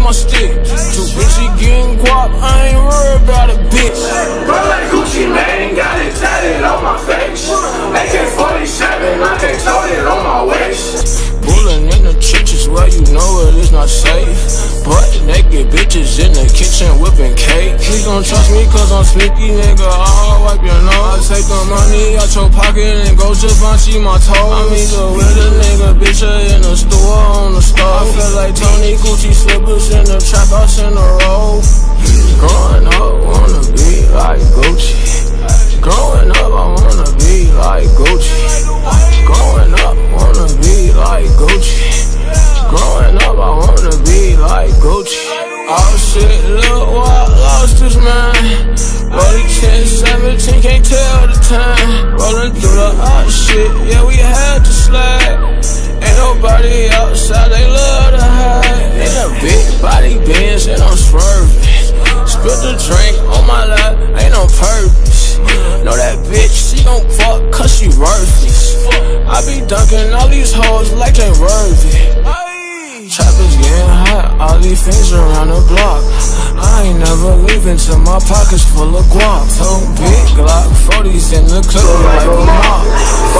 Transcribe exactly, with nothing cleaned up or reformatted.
my stick. Too busy getting guap, I ain't worried about a bitch. Bro, like Gucci Mane, got it tatted on my face. A K forty-seven, I can't tote it on my waist. Bullin' in the trenches where you know it is not safe. Butt naked bitches in the kitchen whipping cake. Please don't trust me cause I'm sneaky, nigga, I'll wipe your nose. I take the money out your pocket and go Givenchy my toes. I'm either with a nigga, bitch, or in the store on the stove. I feel like Tony Gucci slippers in the trap house in a row. Growing up, wanna be like Gucci. Growing up, I wanna be like Gucci. Growing up, wanna be like Gucci. Growing up, I wanna be like Gucci. Oh shit, Lil Wop lost his mind. Rolling ten seventeen, can't tell the time. Rolling through the hot shit, yeah, we had to slide. Ain't nobody outside, they love to hide. In a big body Benz and I'm swerving. Spilled the drink on my lap, ain't on purpose. Know that bitch, she gon' fuck cause she worthless. I be dunking all these hoes like they worthy. Trappers getting hot, all these things around the block. I ain't never leaving till my pockets full of guap. So big Glock, forties in the club like a mop.